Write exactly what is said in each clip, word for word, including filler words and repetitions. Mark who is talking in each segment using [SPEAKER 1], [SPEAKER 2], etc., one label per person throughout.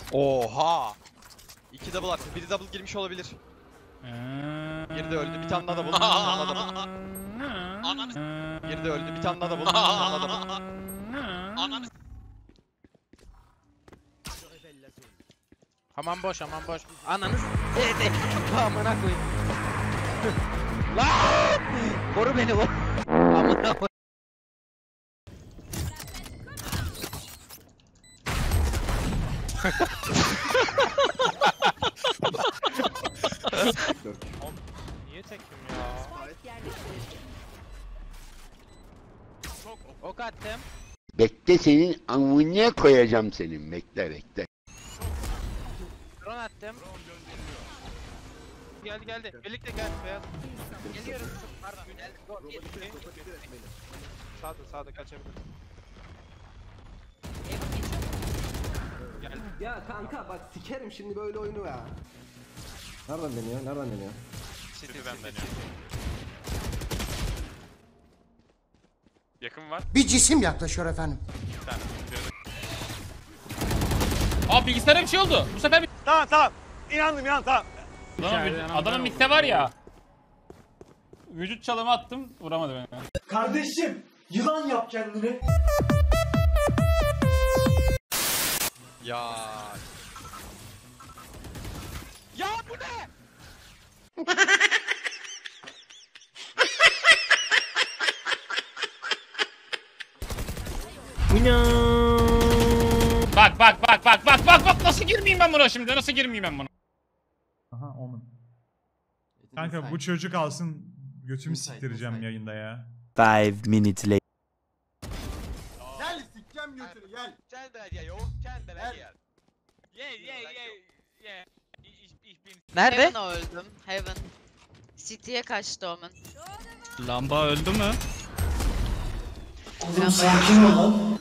[SPEAKER 1] Oha! İki double attı. Biri double girmiş olabilir. Biri de öldü. Bir tane daha double. Bir tane daha double. Biri de öldü. Bir tane daha double. Bir tane daha double.
[SPEAKER 2] Aman boş, aman boş. Ananız. Evet, amına koyayım. Lan! Koru beni bu. Amına koy. Niye tekim ya? Ok attım.
[SPEAKER 3] Bekle senin amına koyacağım senin. Bekle bekle.
[SPEAKER 2] Drone attım. Geldi geldi. Birlikte gel beyaz. Geliyoruz. Sağda sağda kaçabilir.
[SPEAKER 4] Ya kanka bak sikerim şimdi böyle oyunu ya. Nereden deniyor? Nereden deniyor?
[SPEAKER 2] City'den deniyor. Yakın var.
[SPEAKER 5] Bir cisim yaklaşıyor efendim.
[SPEAKER 6] Abi bilgisayara bir şey oldu. Bu sefer bir...
[SPEAKER 7] Tamam tamam. İnandım inan tamam.
[SPEAKER 6] Adamın, adamın mitte var ya. Vücut çalımı attım, vuramadı beni.
[SPEAKER 7] Kardeşim yılan yap kendini.
[SPEAKER 1] Ya. Ya bu ne?
[SPEAKER 6] Bak bak bak bak bak bak bak nasıl girmeyeyim ben buna şimdi? Nasıl girmeyeyim ben buna?
[SPEAKER 8] Aha Omen. Kanka bu çocuk alsın götümü siktireceğim yayında ya.
[SPEAKER 9] Five minutes later.
[SPEAKER 5] Gel sikeceğim götünü gel.
[SPEAKER 2] Gel de ya yo. Gel de gel. Ye ye ye ye.
[SPEAKER 10] Nerede? Heaven'a öldüm. Heaven. City'ye kaçtı Omen.
[SPEAKER 6] Lamba öldü mü?
[SPEAKER 7] Oğlum sakin ol lan.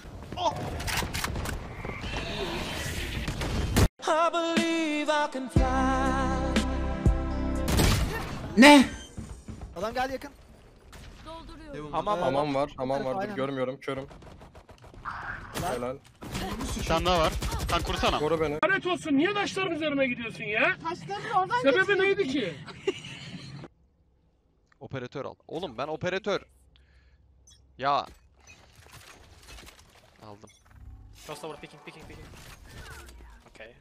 [SPEAKER 5] Ne?
[SPEAKER 4] Adam geldi yakın.
[SPEAKER 2] Hamam
[SPEAKER 7] Hamam var, hamam var. Dur görmüyorum, körüm. Helal.
[SPEAKER 6] Bir tane daha var. Sen kursana.
[SPEAKER 7] Koru beni.
[SPEAKER 6] Lanet olsun niye taşların üzerine gidiyorsun ya? Taşların oradan sebebi neydi ki?
[SPEAKER 1] Operatör al. Oğlum ben operatör. Ya. Aldım.
[SPEAKER 2] Cross over picking picking picking. Okay.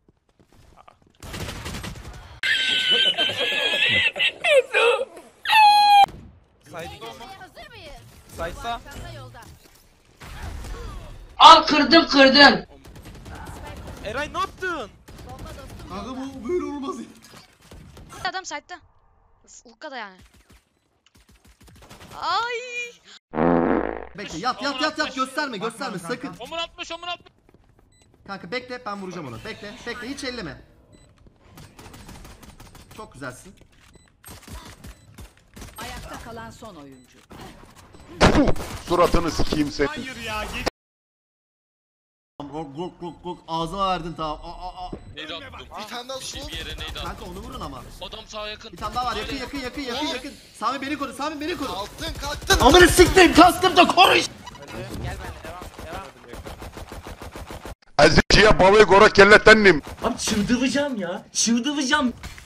[SPEAKER 10] Hazır mıyız?
[SPEAKER 2] Saysa.
[SPEAKER 10] Al kırdım kırdım.
[SPEAKER 2] Eray ne yaptın?
[SPEAKER 5] Kanka bu böyle olmaz ya.
[SPEAKER 10] Adam site'da. Ulka da yani. Ay.
[SPEAKER 5] Bekle yat yat yat yat gösterme gösterme sakın.
[SPEAKER 6] Omur atmış omur atmış.
[SPEAKER 5] Kanka bekle ben vuracağım onu. Bekle bekle hiç elleme. Çok güzelsin.
[SPEAKER 10] Ayakta kalan son oyuncu.
[SPEAKER 3] Suratını sikeyim sen.
[SPEAKER 6] Hayır ya geç.
[SPEAKER 5] Gok gok gok gok ağzıma verdin tamam. Aa aa aa.
[SPEAKER 6] Neydi attım?
[SPEAKER 5] Bir tane daha su.
[SPEAKER 6] Bir yere neydi attım?
[SPEAKER 5] Kanka onu vurun ama.
[SPEAKER 6] Adam sağa yakın.
[SPEAKER 5] Bir tane daha var yakın yakın yakın yakın yakın. Sami beni koru Sami beni koru.
[SPEAKER 4] Kalktın kalktın.
[SPEAKER 5] Amına siktir kastım da konuş.
[SPEAKER 2] Gel benimle devam devam.
[SPEAKER 3] Azıcıya babayı gora kelletennim.
[SPEAKER 7] Abi çıldıracağım ya. Çıldıracağım.